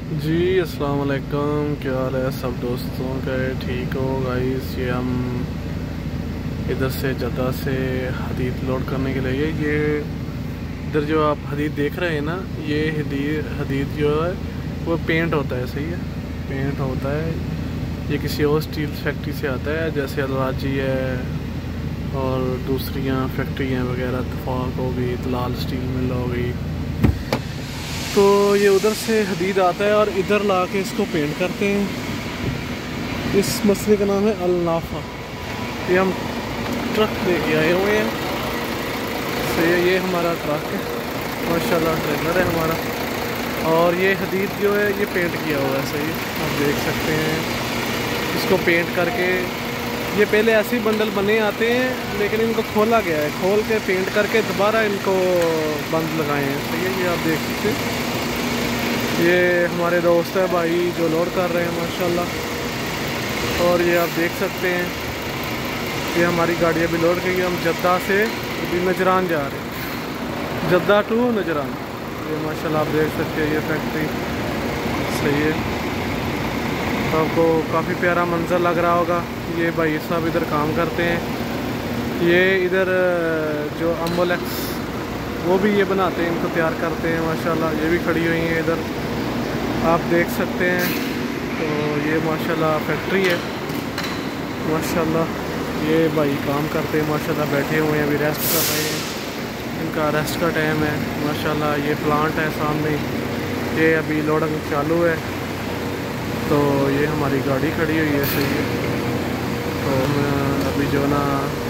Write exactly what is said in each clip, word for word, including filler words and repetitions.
जी अस्सलाम वालेकुम, क्या हाल है सब दोस्तों का? ठीक हो गाइस? ये हम इधर से जद्दा से हदीद लोड करने के लिए, ये इधर जो आप हदीद देख रहे हैं ना, ये हदीद हदीद जो है वो पेंट होता है। सही है, पेंट होता है। ये किसी और स्टील फैक्ट्री से आता है, जैसे अलराजी है और दूसरियाँ फैक्ट्रियाँ वगैरह, इत्तफाक हो गई, लाल स्टील मिल हो गई। तो ये उधर से हदीद आता है और इधर ला के इसको पेंट करते हैं। इस मसले का नाम है अल-नाफा। ये हम ट्रक लेके आए हुए हैं। तो ये ये हमारा ट्रक है, माशाल्लाह ट्रेलर है हमारा। और ये हदीद जो है ये पेंट किया हुआ है। सही है, आप देख सकते हैं इसको पेंट करके। ये पहले ऐसे ही बंडल बने आते हैं, लेकिन इनको खोला गया है, खोल के पेंट करके दोबारा इनको बंद लगाए हैं। सही है, ये आप देख सकते हैं। ये हमारे दोस्त है भाई जो लोड कर रहे हैं माशाल्लाह। और ये आप देख सकते हैं, ये हमारी गाड़ी अभी लोड गई है। हम जद्दा से अभी नजरान जा रहे हैं, जद्दा टू नजरान। ये माशाल्लाह आप देख सकते हैं ये फैक्ट्री। सही है, तो आपको काफ़ी प्यारा मंजर लग रहा होगा। ये भाई साहब इधर काम करते हैं। ये इधर जो अम्बोलेक्स वो भी ये बनाते हैं, इनको तैयार करते हैं माशाल्लाह। ये भी खड़ी हुई हैं इधर, आप देख सकते हैं। तो ये माशाल्लाह फैक्ट्री है माशाल्लाह। ये भाई काम करते हैं माशाल्लाह, बैठे हुए हैं, अभी रेस्ट कर रहे हैं, इनका रेस्ट का टाइम है माशाल्लाह। ये प्लांट है सामने, ये अभी लोडिंग चालू है। तो ये हमारी गाड़ी खड़ी हुई है। सही है, तो अभी जो ना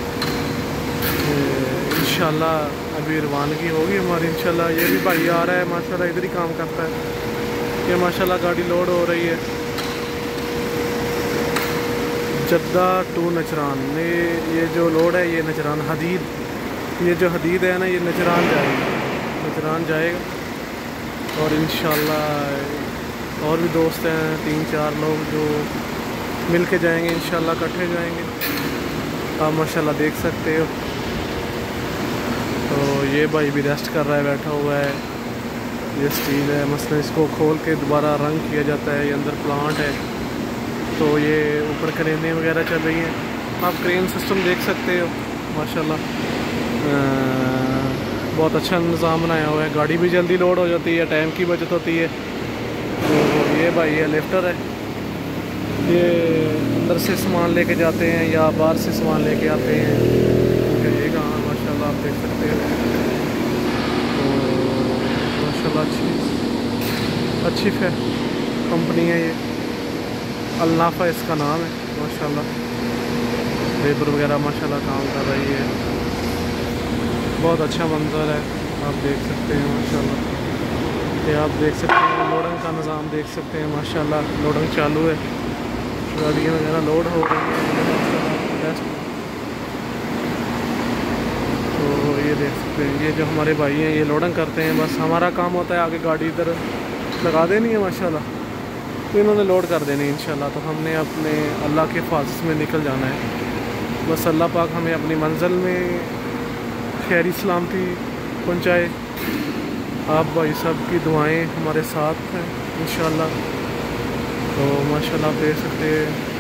इंशाल्लाह अभी रवानगी होगी हमारी इंशाल्लाह। ये भी भाई आ रहा है माशाल्लाह, इधर ही काम करता है। ये माशाल्लाह गाड़ी लोड हो रही है जद्दा टू नजरान में। ये जो लोड है ये नजरान हदीद, ये जो हदीद है ना ये नजरान जाएगा, नजरान जाएगा। और इंशाल्लाह और भी दोस्त हैं तीन चार लोग जो मिल के जाएंगे इंशाल्लाह, इकट्ठे जाएंगे। आप माशाल्लाह देख सकते हो। तो ये भाई भी रेस्ट कर रहा है, बैठा हुआ है। ये स्टील है मसलन, इसको खोल के दोबारा रंग किया जाता है। ये अंदर प्लांट है, तो ये ऊपर क्रेनें वगैरह चल रही हैं। आप क्रेन सिस्टम देख सकते हो माशाल्लाह। बहुत अच्छा निज़ाम बनाया हुआ है, गाड़ी भी जल्दी लोड हो जाती है, टाइम की बचत होती है। तो ये भाई ये लिफ्टर है, ये अंदर से सामान लेके जाते हैं या बाहर से सामान लेके आते हैं। ये कहाँ माशाल्लाह आप देख सकते हैं। तो माशाल्लाह अच्छी अच्छी है कंपनी है ये, अल-नाफा इसका नाम है माशाल्लाह। लेबर वगैरह माशाल्लाह काम कर रही है, बहुत अच्छा मंजर है, आप देख सकते हैं माशाल्लाह। ये आप देख सकते हैं लोडिंग का निज़ाम देख सकते हैं माशाल्लाह। लोडिंग चालू है, गाड़ियाँ वगैरह लोड हो रही हैं। तो ये देख सकते हैं, ये जो हमारे भाई हैं ये लोडिंग करते हैं। बस हमारा काम होता है आगे गाड़ी इधर लगा देनी है माशाल्लाह, तो इन्होंने लोड कर देनी है इंशाल्लाह। तो हमने अपने अल्लाह के हिफाज़त में निकल जाना है। बस अल्लाह पाक हमें अपनी मंजिल में खैरी सलामती पहुँचाए। आप भाई सब की दुआएं हमारे साथ हैं इंशाल्लाह। तो माशाल्लाह आप देख सकते हैं